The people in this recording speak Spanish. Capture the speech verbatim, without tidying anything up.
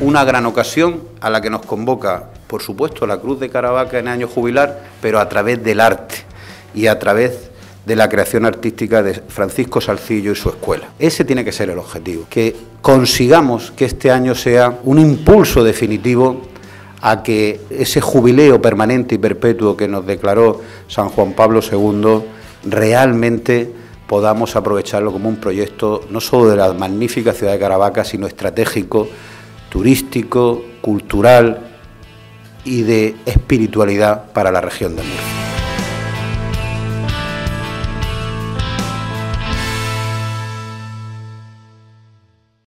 una gran ocasión a la que nos convoca, por supuesto, la Cruz de Caravaca en año jubilar, pero a través del arte y a través de la creación artística de Francisco Salcillo y su escuela. Ese tiene que ser el objetivo, que consigamos que este año sea un impulso definitivo a que ese jubileo permanente y perpetuo que nos declaró San Juan Pablo segundo realmente podamos aprovecharlo como un proyecto no solo de la magnífica ciudad de Caravaca, sino estratégico, turístico, cultural y de espiritualidad para la región de Murcia.